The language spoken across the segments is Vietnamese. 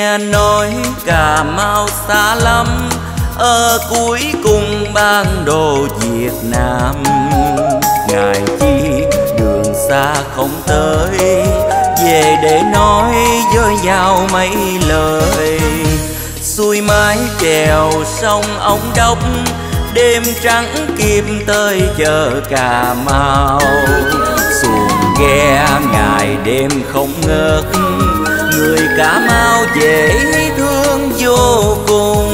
Nghe nói Cà Mau xa lắm, ở cuối cùng bản đồ Việt Nam. Ngài chi đường xa không tới, về để nói với nhau mấy lời. Xuôi mái chèo sông Ông Đốc, đêm trắng kim tới chợ Cà Mau. Xuồng ghe ngày đêm không ngớt, người Cà Mau dễ thương vô cùng.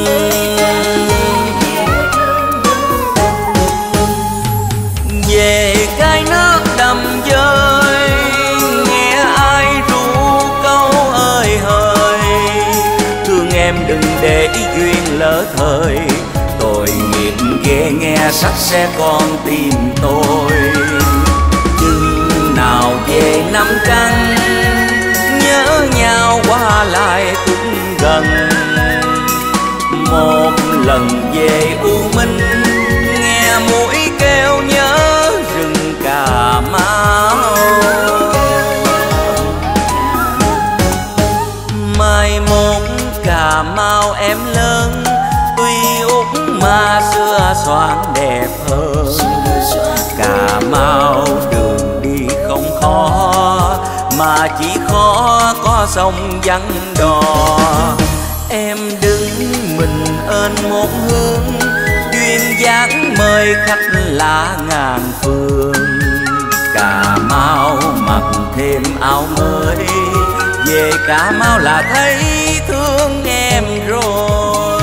Về cái nước đầm dơi, nghe ai ru câu ơi hời. Thương em đừng để duyên lỡ thời, tội nghiệp ghê nghe sắc xe con tim tôi. Chừng nào về năm trăng, nhớ nhau qua lại cũng gần. Một lần về U Minh, nghe mũi kêu nhớ rừng Cà Mau. Mai mốt Cà Mau em lớn, tuy út mà xưa xoan đẹp hơn. Cà Mau đường đi không khó, mà chỉ khó có sông vắng đò. Em đứng mình ơn một hướng, duyên dáng mời khách lạ ngàn phương. Cà Mau mặc thêm áo mới, về Cà Mau là thấy thương em rồi.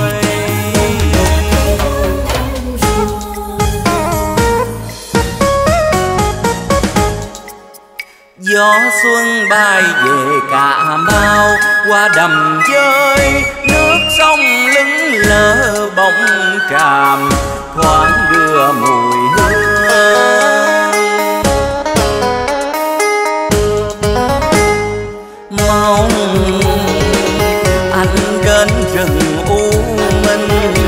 Gió xuân bay về Cà Mau, qua đầm chơi nước sông lững lờ bóng tràm, thoáng đưa mùi hương. Mong anh đến rừng U Minh,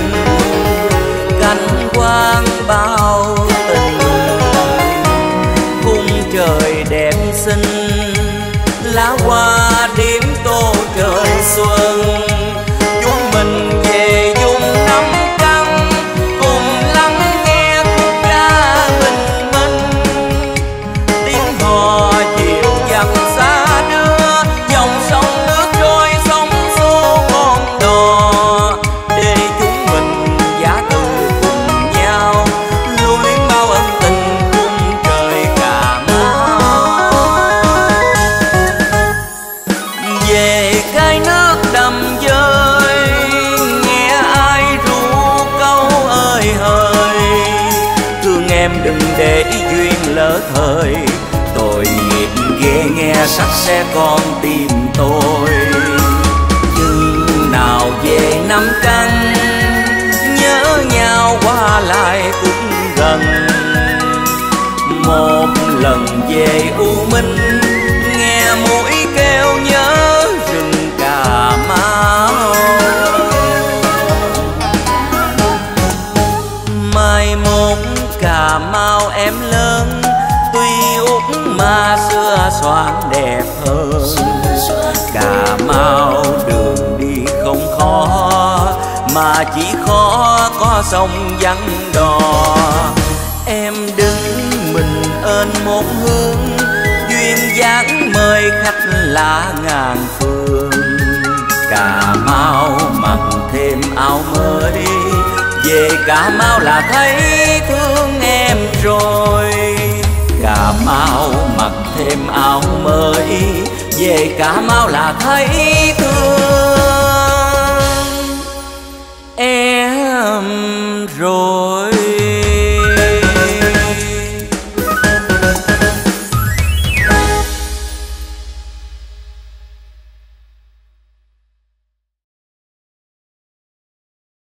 cánh quang bao tình. Khung trời đẹp xinh, lá hoa điểm tô trời xuân. Chúng mình về vùng Năm Căn, cùng lắng nghe khúc ca bình minh. Tiếng hò dịu dàng xa đưa, dòng sông nước trôi sóng xô con đò. Để chúng mình giả từ cùng nhau, nuôi bao ân tình khung trời Cà Mau. Về cái nước đầm dơi, nghe ai ru câu ơi hời. Thương em đừng để duyên lỡ thời, tội nghiệp ghê nghe sắc xe con tim tôi. Chừng nào về năm trăng, nhớ nhau qua lại cũng gần. Một lần về U Minh, nghe mũi kêu nhớ rừng Cà Mau. Mai mốt Cà Mau em lớn, tuy út mà xưa xoan đẹp hơn. Cà Mau đường đi không khó, mà chỉ khó có sông vắng đò. Em đứng mình ơn một hướng, duyên dáng mời khách lạ ngàn phương. Cà Mau mặc thêm áo mới, về Cà Mau là thấy thương em rồi. Cà Mau mặc thêm áo mới, về Cà Mau là thấy thương em rồi.